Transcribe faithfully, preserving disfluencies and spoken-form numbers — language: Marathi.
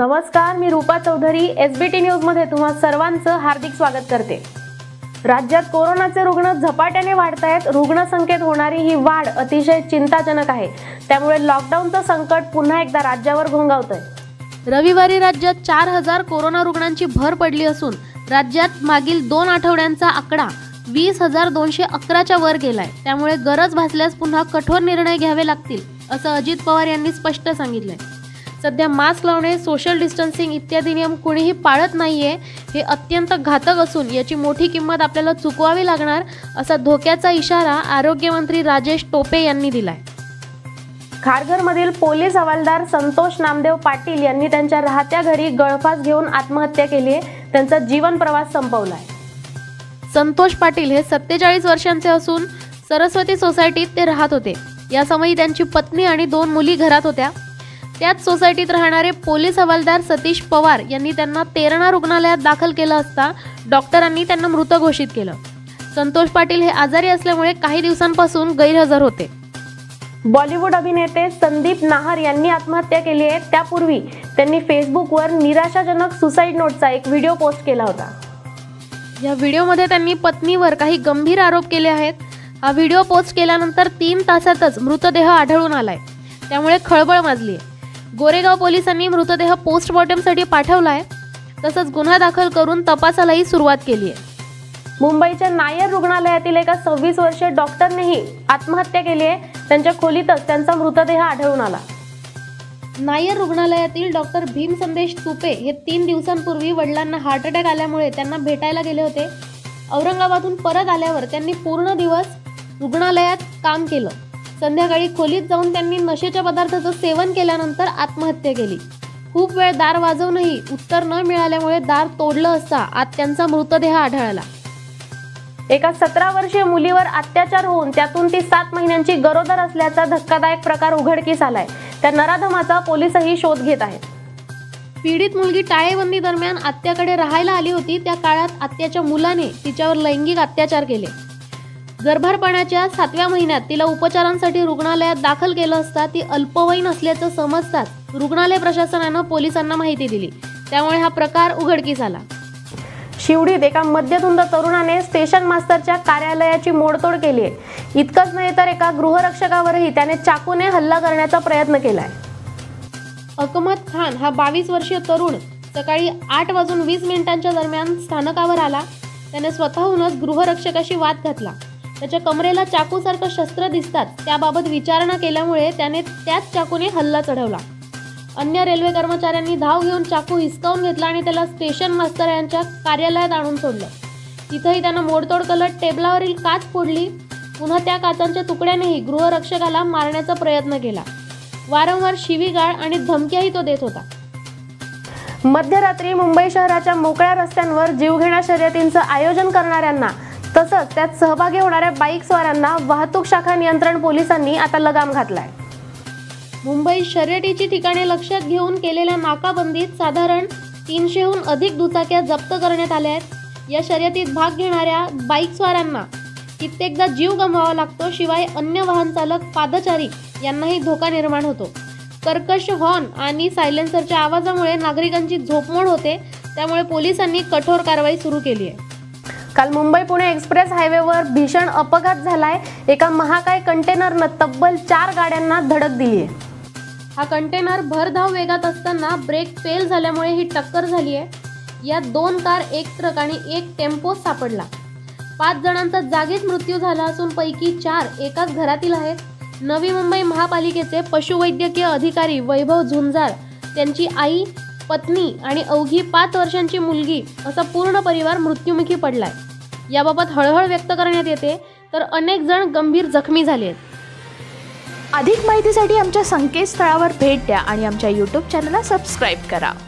नमस्कार, मी रूपा चौधरी एसबीटी न्यूज मध्ये तुम्हा सर्वांचं हार्दिक स्वागत करते। राज्यात कोरोनाचे रुग्ण झपाट्याने वाढत आहेत। रुग्णसंख्येत होणारी ही वाढ अतिशय चिंताजनक आहे। त्यामुळे लॉकडाऊनचं संकट पुन्हा एकदा राज्यावर घोंगावतंय। रविवारी राज्यात चार हजार कोरोना रुग्णांची भर पडली असून राज्यात मागील दोन आठवड्यांचा आकडा वीस हजार दोनशे अकराच्या वर गेलाय। त्यामुळे गरज भासल्यास पुन्हा कठोर निर्णय घ्यावे लागतील असं अजित पवार यांनी स्पष्ट सांगितलंय। सध्या मास्क लावणे, सोशल डिस्टन्सिंग इत्यादी नियम कोणीही पाळत नाहीये। हे अत्यंत घातक असून याची मोठी किंमत आपल्याला चुकवावी लागणार असा धोक्याचा इशारा आरोग्यमंत्री राजेश टोपे यांनी दिलाय। खारघरमधील पोलीस हवालदार संतोष नामदेव पाटील यांनी त्यांच्या राहत्या घरी गळफास घेऊन आत्महत्या केली आहे। त्यांचा जीवन प्रवास संपवलाय। संतोष पाटील हे सत्तेचाळीस वर्षांचे असून सरस्वती सोसायटीत ते राहत होते। या समयी त्यांची पत्नी आणि दोन मुली घरात होत्या। त्याच सोसायटीत राहणारे पोलीस हवालदार सतीश पवार यांनी त्यांना तेरणा रुग्णालयात दाखल केलं असता डॉक्टरांनी त्यांना मृत घोषित केलं। संतोष पाटील हे आजारी असल्यामुळे काही दिवसांपासून गैरहजर होते। बॉलिवूड अभिनेते संदीप नाहर यांनी आत्महत्या केली आहे। त्यापूर्वी त्यांनी फेसबुकवर निराशाजनक सुसाईड नोटचा एक व्हिडिओ पोस्ट केला होता। या व्हिडिओमध्ये त्यांनी पत्नीवर काही गंभीर आरोप केले आहेत। हा व्हिडिओ पोस्ट केल्यानंतर तीन तासातच मृतदेह आढळून आलाय। त्यामुळे खळबळ माजली आहे। गोरेगाव पोलिसांनी मृतदेह पोस्टमॉर्टमसाठी पाठवलाय। तसंच गुन्हा दाखल करून तपासालाही सुरुवात केली आहे। मुंबईच्या नायर रुग्णालयातील एका सव्वीस वर्षीय डॉक्टरनेही आत्महत्या केली आहे। त्यांच्या खोलीतच त्यांचा मृतदेह आढळून आला। नायर रुग्णालयातील डॉक्टर भीम संदेश तुपे हे तीन दिवसांपूर्वी वडिलांना हार्ट अटॅक आल्यामुळे त्यांना भेटायला गेले होते। औरंगाबादहून परत आल्यावर त्यांनी पूर्ण दिवस रुग्णालयात काम केलं। संध्याकाळी खोलीत जाऊन त्यांनी नशेच्या पदार्थाचं सेवन केल्यानंतर आत्महत्या केली। खूप वेळ दार वाजवूनही उत्तर न मिळाल्यामुळे दार तोडलं असता आत त्यांचा मृतदेह आढळला। एका सतरा वर्षीय मुलीवर अत्याचार होऊन त्यातून ती सात महिन्यांची गरोदर असल्याचा धक्कादायक प्रकार उघडकीस आलाय। त्या नराधमाचा पोलीसही शोध घेत आहेत। पीडित मुलगी टाळेबंदी दरम्यान आत्याकडे राहायला आली होती। त्या काळात आत्याच्या मुलाने तिच्यावर लैंगिक अत्याचार केले। गर्भारपणाच्या सातव्या महिन्यात तिला उपचारांसाठी रुग्णालयात दाखल केलं असता ती अल्पवयीन असल्याचं समजताच रुग्णालय प्रशासनानं पोलिसांना माहिती दिली। त्यामुळे हा प्रकार उघडकीस आला। शिवडीत एका मध्यधुंद तरुणाने स्टेशन मास्टरच्या कार्यालयाची मोडतोड केली आहे। इतकंच नाही तर एका गृहरक्षकावरही त्याने चाकूने हल्ला करण्याचा प्रयत्न केलाय। अकमत खान हा बावीस वर्षीय तरुण सकाळी आठ वाजून वीस मिनिटांच्या दरम्यान स्थानकावर आला। त्याने स्वतःहूनच गृहरक्षकाशी वाद घातला। त्याच्या कमरेला चाकूसारखं शस्त्र दिसतात त्याबाबत विचारणा केल्यामुळे त्याने त्याच चाकूने हल्ला चढवला। अन्य रेल्वे कर्मचाऱ्यांनी धाव घेऊन चाकू हिसकावून घेतला आणि त्याला स्टेशन मास्तर यांच्या कार्यालयात आणून सोडलं। तिथेही त्यानं मोडतोड करत टेबलावरील काच फोडली। पुन्हा त्या काचांच्या तुकड्यानेही गृहरक्षकाला मारण्याचा प्रयत्न केला। वारंवार शिवीगाळ आणि धमक्याही तो देत होता। मध्यरात्री मुंबई शहराच्या मोकळ्या रस्त्यांवर जीवघेण्या शर्यतींचं आयोजन करणाऱ्यांना तसंच त्यात सहभागी होणाऱ्या बाईक स्वारांना वाहतूक शाखा नियंत्रण पोलिसांनी आता लगाम घातलाय। मुंबई शर्यतीची ठिकाणे लक्षात घेऊन केलेल्या नाकाबंदीत साधारण तीनशेहून अधिक दुचाक्या जप्त करण्यात आल्या आहेत। या शर्यतीत भाग घेणाऱ्या बाईक स्वारांना कित्येकदा जीव गमवावा लागतो। शिवाय अन्य वाहन चालक, पादचारी यांनाही धोका निर्माण होतो। कर्कश हॉर्न आणि सायलेन्सरच्या आवाजामुळे नागरिकांची झोपमोड होते। त्यामुळे पोलिसांनी कठोर कारवाई सुरू केली आहे। काल मुंबई पुणे एक्सप्रेस हायवेवर भीषण अपघात झालाय। एका महाकाय कंटेनरनं तब्बल चार गाड्यांना धडक दिली आहे। हा कंटेनर भरधाव वेगात असताना ब्रेक फेल झाल्यामुळे ही टक्कर झाली आहे। यात दोन कार, एक ट्रक आणि एक टेम्पो सापडला। पाच जणांचा जागीच मृत्यू झाला असून पैकी चार एकाच घरातील आहेत। नवी मुंबई महापालिकेचे पशुवैद्यकीय अधिकारी वैभव झुंजार, त्यांची आई, पत्नी आणि अवघी पाच वर्षांची मुलगी असा पूर्ण परिवार मृत्युमुखी पडलाय। याबाबत हळहळ व्यक्त करण्यात येते तर अनेक जण गंभीर जखमी झाले आहेत। अधिक माहितीसाठी आमच्या संकेतस्थळावर भेट द्या आणि आमच्या यूट्यूब चॅनलला सबस्क्राईब करा।